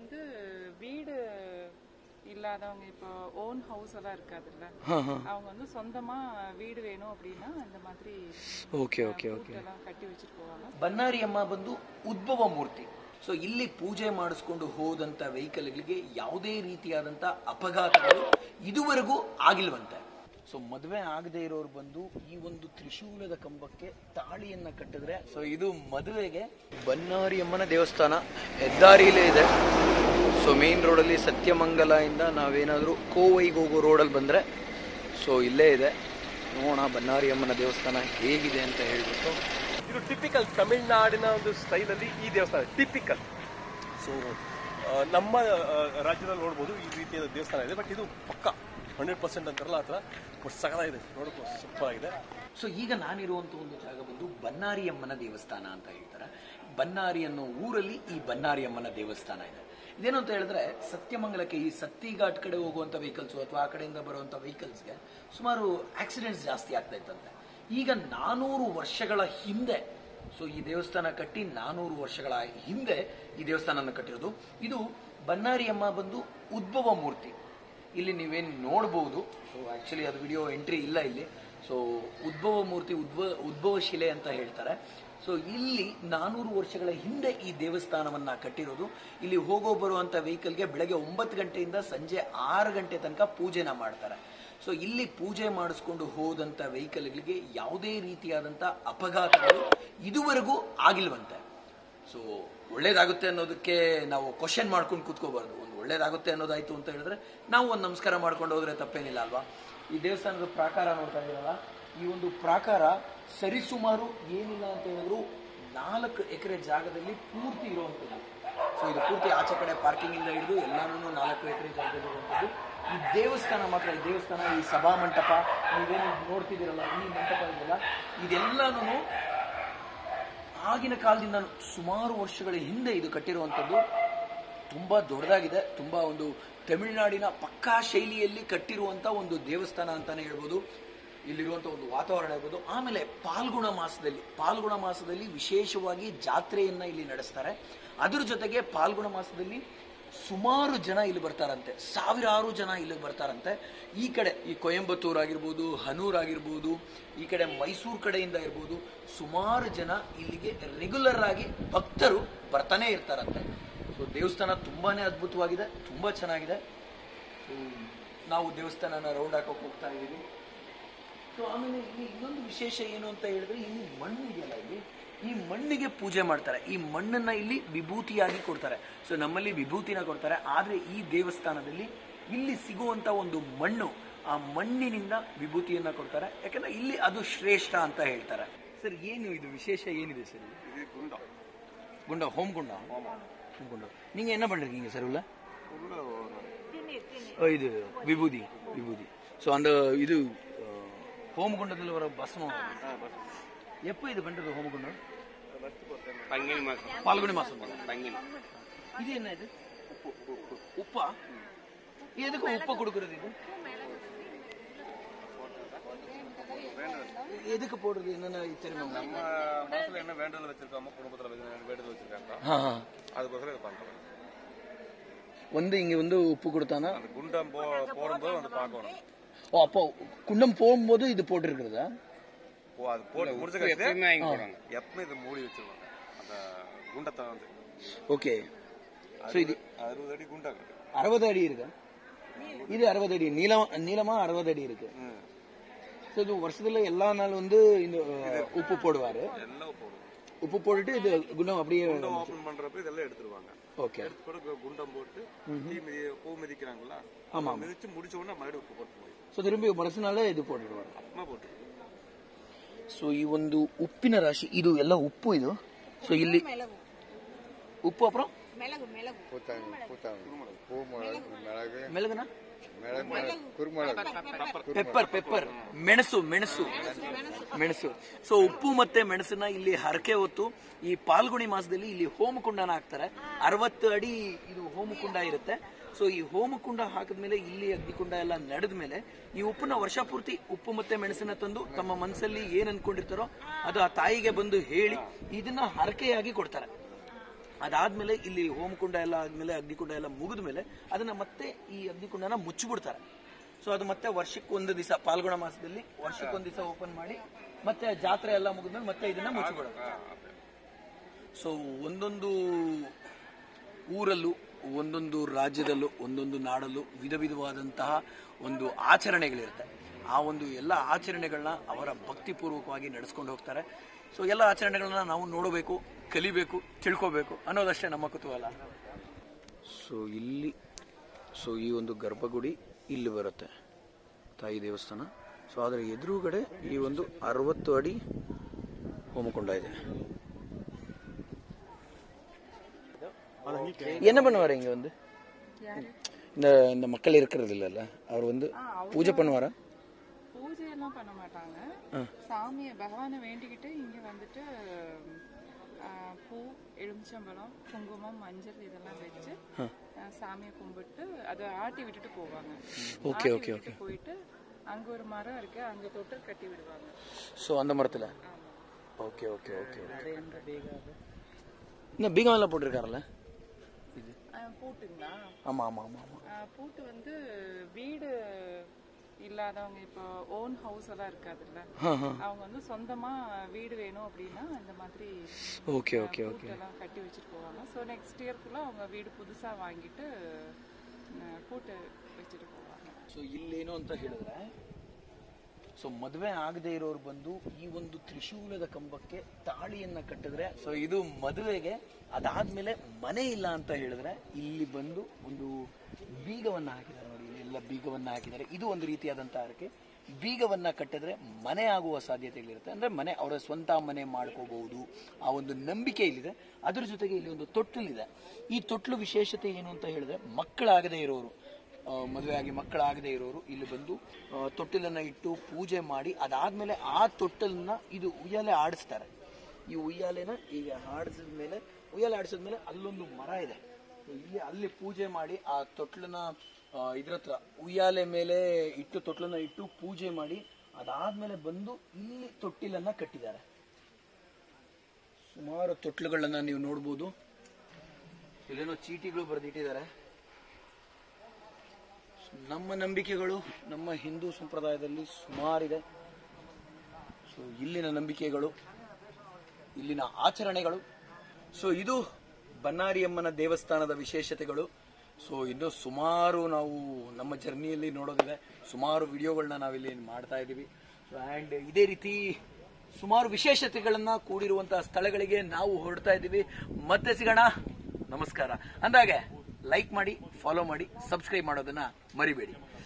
வந்து வீடு இல்லாதவங்க இப்போ ஓன் ஹவுஸ் எல்லாம் இருக்காதுல்ல, அவங்க வந்து சொந்தமா வீடு வேணும் அப்படின்னா இந்த மாதிரி ಓಕೆ ಓಕೆ ಓಕೆ எல்லாம் கட்டி வச்சுட்டு போவாங்க. ಬನ್ನಾರಿ ಅಮ್ಮ ಬಂದು ಉದ್ಭವ ಮೂರ್ತಿ. ಸೊ ಇಲ್ಲಿ ಪೂಜೆ ಮಾಡಿಸ್ಕೊಂಡು ಹೋದಂತ ವೆಹಿಕಲ್ಗಳಿಗೆ ಯಾವುದೇ ರೀತಿಯಾದಂತ ಅಪಘಾತಗಳು ಇದುವರೆಗೂ ಆಗಿಲ್ವಂತೆ. ಸೊ ಮದುವೆ ಆಗದೆ ಇರೋರು ಬಂದು ಈ ಒಂದು ತ್ರಿಶೂಲದ ಕಂಬಕ್ಕೆ ತಾಳಿಯನ್ನ ಕಟ್ಟಿದ್ರೆ, ಸೊ ಇದು ಮದುವೆಗೆ. ಬನ್ನಾರಿ ಅಮ್ಮನ ದೇವಸ್ಥಾನ ಹೆದ್ದಾರಿಲೇ ಇದೆ. ಸೊ ಮೇನ್ ರೋಡಲ್ಲಿ ಸತ್ಯಮಂಗಲ ಇಂದ ನಾವೇನಾದ್ರೂ ಕೋವೈಗೆ ಹೋಗೋ ರೋಡಲ್ಲಿ ಬಂದ್ರೆ ಸೊ ಇಲ್ಲೇ ಇದೆ. ನೋಡೋಣ ಬನ್ನಾರಿ ಅಮ್ಮನ ದೇವಸ್ಥಾನ ಹೇಗಿದೆ ಅಂತ ಹೇಳ್ಬಿಟ್ಟು. ಇದು ಟಿಪಿಕಲ್ ತಮಿಳುನಾಡಿನ ಒಂದು ಸ್ಟೈಲಲ್ಲಿ ಈ ದೇವಸ್ಥಾನ ಟಿಪಿಕಲ್. ಸೊ ನಮ್ಮ ರಾಜ್ಯದಲ್ಲಿ ನೋಡ್ಬೋದು ಈ ರೀತಿಯಾದ ದೇವಸ್ಥಾನ ಇದೆ. ಬಟ್ ಇದು ಪಕ್ಕ 100% ಅಂತಾರಲ್ಲ ಆ ಥರ ಸಗದಾಗಿದೆ, ನೋಡೋಕ್ಕೂ ಸೂಪರ್ ಆಗಿದೆ. ಸೊ ಈಗ ನಾನಿರುವಂತ ಒಂದು ಜಾಗ ಬಂದು ಬನ್ನಾರಿ ಅಮ್ಮನ ದೇವಸ್ಥಾನ ಅಂತ ಹೇಳ್ತಾರೆ. ಬನ್ನಾರಿ ಅನ್ನೋ ಊರಲ್ಲಿ ಈ ಬನ್ನಾರಿ ಅಮ್ಮನ ದೇವಸ್ಥಾನ ಇದೆ. ಇದೇನು ಅಂತ ಹೇಳಿದ್ರೆ, ಸತ್ಯಮಂಗಲಕ್ಕೆ ಈ ಸತ್ತಿಘಾಟ್ ಕಡೆ ಹೋಗುವಂತ ವೆಹಿಕಲ್ಸ್ ಅಥವಾ ಆ ಕಡೆಯಿಂದ ಬರುವಂತ ವೆಹಿಕಲ್ಸ್ಗೆ ಸುಮಾರು ಆಕ್ಸಿಡೆಂಟ್ಸ್ ಜಾಸ್ತಿ ಆಗ್ತಾ ಇತ್ತಂತೆ. ಈಗ 400 ವರ್ಷಗಳ ಹಿಂದೆ, ಸೊ ಈ ದೇವಸ್ಥಾನ ಕಟ್ಟಿ 400 ವರ್ಷಗಳ ಹಿಂದೆ ಈ ದೇವಸ್ಥಾನ ಕಟ್ಟಿರೋದು. ಇದು ಬನ್ನಾರಿ ಅಮ್ಮ ಬಂದು ಉದ್ಭವ ಮೂರ್ತಿ. ಇಲ್ಲಿ ನೀವೇನು ನೋಡಬಹುದು. ಸೊ ಆಕ್ಚುಲಿ ಅದು ವಿಡಿಯೋ ಎಂಟ್ರಿ ಇಲ್ಲ ಇಲ್ಲಿ. ಸೊ ಉದ್ಭವ ಮೂರ್ತಿ, ಉದ್ಭವ ಶಿಲೆ ಅಂತ ಹೇಳ್ತಾರೆ. ಸೊ ಇಲ್ಲಿ 400 ವರ್ಷಗಳ ಹಿಂದೆ ಈ ದೇವಸ್ಥಾನವನ್ನ ಕಟ್ಟಿರೋದು. ಇಲ್ಲಿ ಹೋಗೋ ಬರುವಂತ ವೆಹಿಕಲ್ಗೆ ಬೆಳಗ್ಗೆ 9 ಗಂಟೆಯಿಂದ ಸಂಜೆ 6 ಗಂಟೆ ತನಕ ಪೂಜೆನ ಮಾಡ್ತಾರೆ. ಸೊ ಇಲ್ಲಿ ಪೂಜೆ ಮಾಡಿಸ್ಕೊಂಡು ಹೋದಂತ ವೆಹಿಕಲ್ಗಳಿಗೆ ಯಾವುದೇ ರೀತಿಯಾದಂತ ಅಪಘಾತಗಳು ಇದುವರೆಗೂ ಆಗಿಲ್ವಂತೆ. ಸೊ ಒಳ್ಳೇದಾಗುತ್ತೆ ಅನ್ನೋದಕ್ಕೆ ನಾವು ಕ್ವಶನ್ ಮಾಡ್ಕೊಂಡು ಕೂತ್ಕೋಬಾರ್ದು. ಒಂದು ಒಳ್ಳೇದಾಗುತ್ತೆ ಅನ್ನೋದಾಯ್ತು ಅಂತ ಹೇಳಿದ್ರೆ ನಾವು ಒಂದು ನಮಸ್ಕಾರ ಮಾಡ್ಕೊಂಡು ಹೋದ್ರೆ ತಪ್ಪೇನಿಲ್ಲ ಅಲ್ವಾ. ಈ ದೇವಸ್ಥಾನದ ಪ್ರಾಕಾರ ನೋಡ್ತಾ ಇದ್ದೀರಲ್ಲ, ಈ ಒಂದು ಪ್ರಾಕಾರ ಸರಿಸುಮಾರು ಏನಿಲ್ಲ ಅಂತ ಹೇಳಿದ್ರು 4 ಎಕರೆ ಜಾಗದಲ್ಲಿ ಪೂರ್ತಿ ಇರುವಂಥದ್ದು. ಸೊ ಇದು ಪೂರ್ತಿ ಆಚೆ ಕಡೆ ಪಾರ್ಕಿಂಗ್ ಇಂದ ಹಿಡಿದು ಎಲ್ಲಾನು 4 ಎಕರೆ ಜಾಗದಲ್ಲಿ ಇರುವಂಥದ್ದು. ಈ ದೇವಸ್ಥಾನ ಮಾತ್ರ, ಈ ದೇವಸ್ಥಾನ, ಈ ಸಭಾ ಮಂಟಪ ನೀವೇನು ನೋಡ್ತಿದ್ದೀರಲ್ಲ, ಈ ಮಂಟಪ ಇದೆಯಲ್ಲ, ಇದೆಲ್ಲಾನು ಆಗಿನ ಕಾಲದಿಂದ ಸುಮಾರು ವರ್ಷಗಳ ಹಿಂದೆ ಇದು ಕಟ್ಟಿರುವಂಥದ್ದು. ತುಂಬಾ ದೊಡ್ಡದಾಗಿದೆ. ತುಂಬಾ ಒಂದು ತಮಿಳುನಾಡಿನ ಪಕ್ಕಾ ಶೈಲಿಯಲ್ಲಿ ಕಟ್ಟಿರುವಂತ ಒಂದು ದೇವಸ್ಥಾನ ಅಂತಾನೆ ಹೇಳ್ಬೋದು. ಇಲ್ಲಿರುವಂತ ಒಂದು ವಾತಾವರಣ ಇರ್ಬೋದು. ಆಮೇಲೆ ಪಾಲ್ಗುಣ ಮಾಸದಲ್ಲಿ ವಿಶೇಷವಾಗಿ ಜಾತ್ರೆಯನ್ನ ಇಲ್ಲಿ ನಡೆಸ್ತಾರೆ. ಅದ್ರ ಜೊತೆಗೆ ಪಾಲ್ಗುಣ ಮಾಸದಲ್ಲಿ ಸುಮಾರು ಜನ ಇಲ್ಲಿ ಬರ್ತಾರಂತೆ, ಸಾವಿರಾರು ಜನ ಇಲ್ಲಿ ಬರ್ತಾರಂತೆ. ಈ ಕಡೆ ಈ ಕೊಯಂಬತ್ತೂರ್ ಆಗಿರ್ಬೋದು, ಹನೂರ್ ಆಗಿರ್ಬೋದು, ಈ ಕಡೆ ಮೈಸೂರು ಕಡೆಯಿಂದ ಇರ್ಬೋದು, ಸುಮಾರು ಜನ ಇಲ್ಲಿಗೆ ರೆಗ್ಯುಲರ್ ಆಗಿ ಭಕ್ತರು ಬರ್ತಾನೆ ಇರ್ತಾರಂತೆ. ಸೊ ದೇವಸ್ಥಾನ ತುಂಬಾನೇ ಅದ್ಭುತವಾಗಿದೆ, ತುಂಬಾ ಚೆನ್ನಾಗಿದೆ. ನಾವು ದೇವಸ್ಥಾನನ ರೌಂಡ್ ಹಾಕೋಕೆ ಹೋಗ್ತಾ ಇದ್ದೀವಿ. ಸೊ ಆಮೇಲೆ ಇಲ್ಲಿ ಇನ್ನೊಂದು ವಿಶೇಷ ಏನು ಅಂತ ಹೇಳಿದ್ರೆ, ಇಲ್ಲಿ ಮಣ್ಣು ಇದೆಯಲ್ಲ, ಇಲ್ಲಿ ಈ ಮಣ್ಣಿಗೆ ಪೂಜೆ ಮಾಡ್ತಾರೆ. ಈ ಮಣ್ಣನ್ನ ಇಲ್ಲಿ ವಿಭೂತಿಯಾಗಿ ಕೊಡ್ತಾರೆ. ಸೊ ನಮ್ಮಲ್ಲಿ ವಿಭೂತಿನ ಕೊಡ್ತಾರೆ, ಆದ್ರೆ ಈ ದೇವಸ್ಥಾನದಲ್ಲಿ ಇಲ್ಲಿ ಸಿಗುವಂತ ಒಂದು ಮಣ್ಣು, ಆ ಮಣ್ಣಿನಿಂದ ವಿಭೂತಿಯನ್ನ ಕೊಡ್ತಾರೆ. ಯಾಕಂದ್ರೆ ಇಲ್ಲಿ ಅದು ಶ್ರೇಷ್ಠ ಅಂತ ಹೇಳ್ತಾರೆ. ಸರ್ ಏನು ಇದು ವಿಶೇಷ ಏನಿದೆ ಸರ್? ಗುಂಡ ಹೋಮ್ ಗುಂಡ ಗುಂಡ நீங்க என்ன பண்றீங்க சார் உள்ள? இது விபூதி விபூதி. ஸோ அந்த இது ஹோமகுண்டத்தில் வர பஸ்மம் எப்போ இது பண்றது? ஹோமகுண்டம் பால்குனி மாசம். இது என்ன இது? உப்பா? எதுக்கு உப்பை கொடுக்கறது? இது எதுக்கு போடுறது? என்னென்ன தெரியுமா? நம்ம மனசுல என்ன வேண்டுதல் வச்சிருக்கோமோ, குடும்பத்துல வேண்டுதல் வச்சிருக்காங்க, அதுக்கோசரம் இது பண்றோம். வந்து இங்க வந்து உப்பு கொடுத்தானா குண்டம் போடும்போது வந்து பார்க்கணும். ஓ, அப்போ குண்டம் போகும்போது இது போட்டு இருக்கிறதா? ஓ, அது போட்டு முடிச்சு எப்பவுமே இது மூடி வச்சிருவாங்க அந்த குண்டத்தை வந்து. ஓகே. சோ இது 60 அடி குண்டம், 60 அடி இருக்கு. இது 60 அடி நீளமா 60 அடி இருக்கு. இது வருஷத்துல எல்லா நாள் வந்து இந்த உப்பு போடுவாரு. உப்பு போட்டுட்டு இது குண்டம் அப்படியே ஓபன் பண்றப்ப இதெல்லாம் எடுத்துருவாங்க. ஓகே. எடுத்து குண்டம் போட்டு பூ மிதிக்கிறாங்கல்ல, ஆமா, மிதிச்சு முடிச்ச உடனே மறுபடியும் உப்பு போட்டு ಸೊ திரும்பಿ ಮರುಸನಾಳೆ ಇದು போட்டுடுவாங்க. ಸೊ ಈ ಒಂದು ಉಪ್ಪಿನ ರಾಶಿ, ಇದು ಎಲ್ಲ ಉಪ್ಪು ಇದು. ಸೊ ಇಲ್ಲಿ ಉಪ್ಪು ಅப்புறம் ಮೆಲಗನ ಪೆಪ್ಪರ್ ಮೆಣಸು. ಸೊ ಉಪ್ಪು ಮತ್ತೆ ಮೆಣಸನ್ನ ಇಲ್ಲಿ ಹರಕೆ ಹೊತ್ತು ಈ ಪಾಲ್ಗುಣಿ ಮಾಸದಲ್ಲಿ ಇಲ್ಲಿ ಹೋಮಕುಂಡನ ಹಾಕ್ತಾರೆ. 60 ಅಡಿ ಇದು ಹೋಮಕುಂಡ ಇರುತ್ತೆ. ಸೊ ಈ ಹೋಮಕುಂಡ ಹಾಕಿದ್ಮೇಲೆ ಇಲ್ಲಿ ಅಗ್ನಿಕುಂಡ ಎಲ್ಲ ನಡೆದ ಮೇಲೆ ಈ ಉಪ್ಪನ್ನ ವರ್ಷ ಪೂರ್ತಿ ಉಪ್ಪು ಮತ್ತೆ ಮೆಣಸನ್ನ ತಂದು ತಮ್ಮ ಮನಸ್ಸಲ್ಲಿ ಏನ್ ಅನ್ಕೊಂಡಿರ್ತಾರೋ ಅದು ಆ ತಾಯಿಗೆ ಬಂದು ಹೇಳಿ ಇದನ್ನ ಹರಕೆಯಾಗಿ ಕೊಡ್ತಾರೆ. ಅದಾದ್ಮೇಲೆ ಇಲ್ಲಿ ಹೋಮಕುಂಡ ಎಲ್ಲ ಆದ್ಮೇಲೆ ಅಗ್ನಿಕುಂಡ ಎಲ್ಲ ಮುಗಿದ ಮೇಲೆ ಅದನ್ನ ಮತ್ತೆ ಈ ಅಗ್ನಿಕುಂಡನ ಮುಚ್ಚಿಬಿಡ್ತಾರೆ. ಸೊ ಅದು ಮತ್ತೆ ವರ್ಷಕ್ಕೊಂದು ದಿವಸ ಪಾಲ್ಗುಣ ಮಾಸದಲ್ಲಿ ವರ್ಷಕ್ಕೊಂದು ದಿವಸ ಓಪನ್ ಮಾಡಿ ಮತ್ತೆ ಜಾತ್ರೆ ಎಲ್ಲ ಮುಗಿದ್ಮೇಲೆ ಮತ್ತೆ ಇದನ್ನ ಮುಚ್ಚಿಬಿಡೋದು. ಸೊ ಒಂದೊಂದು ಊರಲ್ಲೂ ಒಂದೊಂದು ರಾಜ್ಯದಲ್ಲೂ ಒಂದೊಂದು ನಾಡಲ್ಲೂ ವಿಧ ವಿಧವಾದಂತಹ ಒಂದು ಆಚರಣೆಗಳಿರುತ್ತೆ. ಆ ಒಂದು ಎಲ್ಲ ಆಚರಣೆಗಳನ್ನ ಅವರ ಭಕ್ತಿಪೂರ್ವಕವಾಗಿ ನಡೆಸ್ಕೊಂಡು ಹೋಗ್ತಾರೆ. ಸೊ ಎಲ್ಲ ಆಚರಣೆಗಳನ್ನ ನಾವು ನೋಡಬೇಕು, ಕಲಿಬೇಕು, ತಿಳ್ಕೋಬೇಕು ಅನ್ನೋದಷ್ಟೇ ನಮ್ಮ ಕುತೂಹಲ. ಸೊ ಈ ಒಂದು ಗರ್ಭಗುಡಿ ಇಲ್ಲಿ ಬರುತ್ತೆ, ತಾಯಿ ದೇವಸ್ಥಾನ. ಸೊ ಅದರ ಎದುರುಗಡೆ ಈ ಒಂದು 60 ಅಡಿ ಹೋಮಕುಂಡ ಇದೆ. என்ன பண்ணுவாரு இங்க வந்து இந்த மக்கள் இருக்கிறது இல்ல அவர் வந்து பூஜை பண்ணுவாரா? பூஜை எல்லாம் பண்ண மாட்டாங்க. சாமியை பகவானை வேண்டிக்கிட்டு இங்க வந்துட்டு பூ, எலுமிச்சம்பழம், குங்குமம், மஞ்சள் இதெல்லாம் வச்சு சாமியை கும்பிட்டு அதை ஆட்டி விட்டுட்டு போவாங்க. Okay okay okay. போயிட்டு அங்க ஒரு மரம் இருக்கு, அங்க தொட்டு கட்டி விடுவாங்க. சோ அந்த மரத்துல ஓகே ஓகே ஓகே. இந்த பீகம் எல்லாம் போட்டுருக்காருல்ல பூட்டுங்களா? ஆமா ஆமா ஆமா ஆமா. பூட்டு வந்து வீடு இல்லாதவங்க இப்போ ஓன் ஹவுஸ் எல்லாம் இருக்காதுல்ல, அவங்க வந்து சொந்தமா வீடு வேணும் அப்படின்னா இந்த மாதிரி ஓகே ஓகே ஓகே எல்லாம் கட்டி வச்சுட்டு போவாங்க. ஸோ நெக்ஸ்ட் இயர்க்குள்ள அவங்க வீடு புதுசா வாங்கிட்டு பூட்டு வச்சுட்டு போவாங்க. ಸೊ ಇಲ್ಲೇನು ಅಂತ ಹೇಳಿದ್ರೆ, ಸೊ ಮದುವೆ ಆಗದೆ ಇರೋರು ಬಂದು ಈ ಒಂದು ತ್ರಿಶೂಲದ ಕಂಬಕ್ಕೆ ತಾಳಿಯನ್ನ ಕಟ್ಟಿದ್ರೆ, ಸೊ ಇದು ಮದುವೆಗೆ. ಅದಾದ್ಮೇಲೆ ಮನೆ ಇಲ್ಲ ಅಂತ ಹೇಳಿದ್ರೆ ಇಲ್ಲಿ ಬಂದು ಒಂದು ಬೀಗವನ್ನ ಹಾಕಿದ್ದಾರೆ ನೋಡಿ, ಎಲ್ಲ ಬೀಗವನ್ನ ಹಾಕಿದ್ದಾರೆ. ಇದು ಒಂದು ರೀತಿಯಾದಂತಹ ಹರಕೆ. ಬೀಗವನ್ನ ಕಟ್ಟಿದ್ರೆ ಮನೆ ಆಗುವ ಸಾಧ್ಯತೆಗಳಿರುತ್ತೆ. ಅಂದ್ರೆ ಮನೆ ಅವರ ಸ್ವಂತ ಮನೆ ಮಾಡ್ಕೋಬಹುದು, ಆ ಒಂದು ನಂಬಿಕೆ ಇಲ್ಲಿದೆ. ಅದ್ರ ಜೊತೆಗೆ ಇಲ್ಲಿ ಒಂದು ತೊಟ್ಟಿಲಿದೆ. ಈ ತೊಟ್ಲು ವಿಶೇಷತೆ ಏನು ಅಂತ ಹೇಳಿದ್ರೆ, ಮಕ್ಕಳಾಗದೇ ಇರೋರು, ಮದುವೆ ಆಗಿ ಮಕ್ಕಳಾಗದೇ ಇರೋರು ಇಲ್ಲಿ ಬಂದು ತೊಟ್ಟಿಲನ್ನ ಇಟ್ಟು ಪೂಜೆ ಮಾಡಿ ಅದಾದ್ಮೇಲೆ ಆ ತೊಟ್ಟಲನ್ನ ಇದು ಉಯ್ಯಾಲೆ ಆಡಿಸ್ತಾರೆ. ಈ ಉಯ್ಯಾಲೆನ ಈಗ ಉಯ್ಯಾಲೆ ಆಡಿಸಿದ್ಮೇಲೆ ಅಲ್ಲೊಂದು ಮರ ಇದೆ, ಅಲ್ಲಿ ಪೂಜೆ ಮಾಡಿ ಆ ತೊಟ್ಲನ್ನ ಇದ್ರತ್ರ ಉಯ್ಯಾಲೆ ಮೇಲೆ ಇಟ್ಟು ತೊಟ್ಲನ್ನ ಇಟ್ಟು ಪೂಜೆ ಮಾಡಿ ಅದಾದ್ಮೇಲೆ ಬಂದು ಇಲ್ಲಿ ತೊಟ್ಟಿಲನ್ನ ಕಟ್ಟಿದ್ದಾರೆ. ಸುಮಾರು ತೊಟ್ಲುಗಳನ್ನ ನೀವು ನೋಡ್ಬೋದು. ಇಲ್ಲೇನೋ ಚೀಟಿಗಳು ಬರೆದಿಟ್ಟಿದ್ದಾರೆ. ನಮ್ಮ ನಂಬಿಕೆಗಳು ನಮ್ಮ ಹಿಂದೂ ಸಂಪ್ರದಾಯದಲ್ಲಿ ಸುಮಾರಿದೆ. ಸೊ ಇಲ್ಲಿನ ನಂಬಿಕೆಗಳು, ಇಲ್ಲಿನ ಆಚರಣೆಗಳು. ಸೊ ಇದು ಬನ್ನಾರಿ ಅಮ್ಮನ ದೇವಸ್ಥಾನದ ವಿಶೇಷತೆಗಳು. ಸೊ ಇನ್ನು ಸುಮಾರು ನಾವು ನಮ್ಮ ಜರ್ನಿಯಲ್ಲಿ ನೋಡೋದಿದೆ, ಸುಮಾರು ವಿಡಿಯೋಗಳನ್ನ ನಾವಿಲ್ಲಿ ಮಾಡ್ತಾ ಇದ್ದೀವಿ. ಆ್ಯಂಡ್ ಇದೇ ರೀತಿ ಸುಮಾರು ವಿಶೇಷತೆಗಳನ್ನ ಕೂಡಿರುವಂತಹ ಸ್ಥಳಗಳಿಗೆ ನಾವು ಹೊರಡ್ತಾ ಇದ್ದೀವಿ. ಮತ್ತೆ ಸಿಗೋಣ, ನಮಸ್ಕಾರ. ಅಂದಾಗೆ ಲೈಕ್ ಮಾಡಿ, ಫಾಲೋ ಮಾಡಿ, ಸಬ್ಸ್ಕ್ರೈಬ್ ಮಾಡೋದನ್ನ ಮರಿಬೇಡಿ.